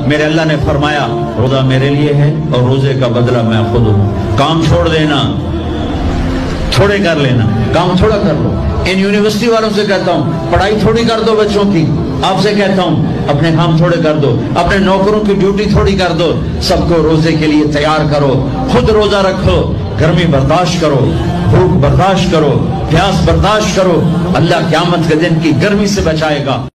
मेरे अल्लाह ने फरमाया रोजा मेरे लिए है और रोजे का बदला मैं खुद हूं। काम छोड़ देना, थोड़े कर लेना, काम थोड़ा कर लो। इन यूनिवर्सिटी वालों से कहता हूं पढ़ाई थोड़ी कर दो बच्चों की, आपसे कहता हूं अपने काम थोड़े कर दो, अपने नौकरों की ड्यूटी थोड़ी कर दो। सबको रोजे के लिए तैयार करो, खुद रोजा रखो, गर्मी बर्दाश्त करो, भूख बर्दाश्त करो, प्यास बर्दाश्त करो। अल्लाह क़यामत के दिन की गर्मी से बचाएगा।